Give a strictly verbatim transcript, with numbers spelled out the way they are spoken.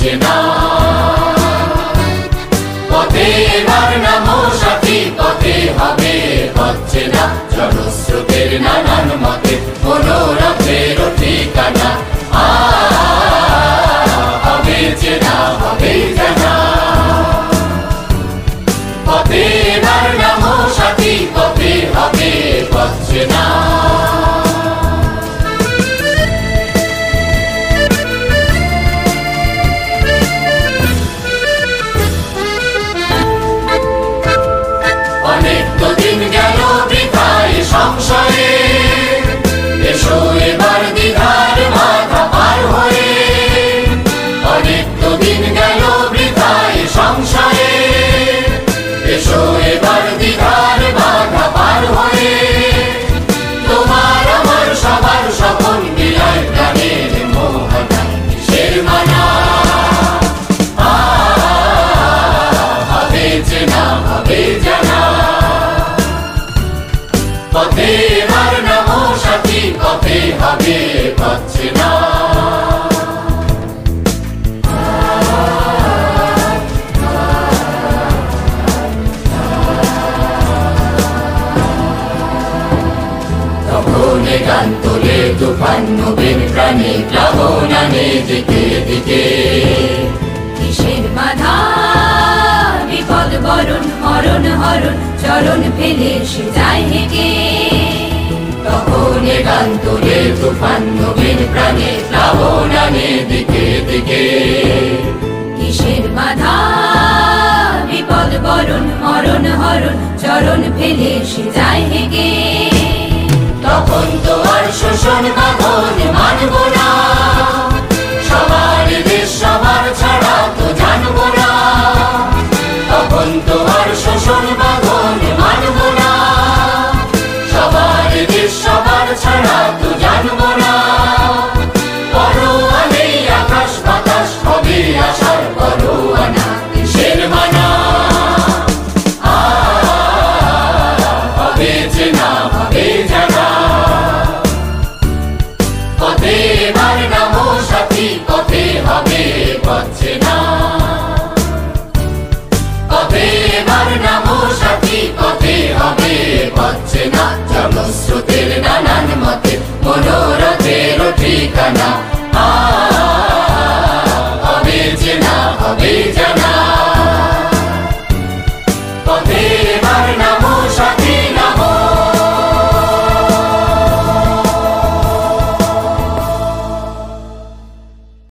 চেনা। পথে এবার নামো সাথী, পথে হবে পথ চেনা। জনস্রোতের নানান মতে মনোরথের ঠিকানা। হবে চেনা, হবে জানা। পথে এবার নামো সাথী, পথে হবে পথ চেনা। অনেক তো দিন গেল বৃথায় সংশয়ে, এসো এবার দ্বিধার মাথা পার হয়ে। অনেক তো দিন গেল বৃথায় সংশয়ে, এসো এবার দ্বিধার মাথা পার হয়ে। তোমার আমার সবার স্বপন মিলায় প্রাণের মোহনা, কিসের মানা। হবে চেনা, হবে জানা। পথে এবার নামো সাথী, পথে হবে পথ চেনা। তখন গান তোলে তুফান নবীন প্রাণী প্লাবন আনে দিকে দিকে। কিসের বাধা বিপদ বরণ মরণ হরণ, চরণ ফেলে সে যায় হেগে। তখন গান তোলে তুফান নবীন প্রাণী প্লাবন আনে দিকে দিকে। কিসের বাধা বিপদ বরণ মরণ হরণ, চরণ ফেলে সে যায় হেগে। তখন তো আর শোষণ বাঁধন মানব না।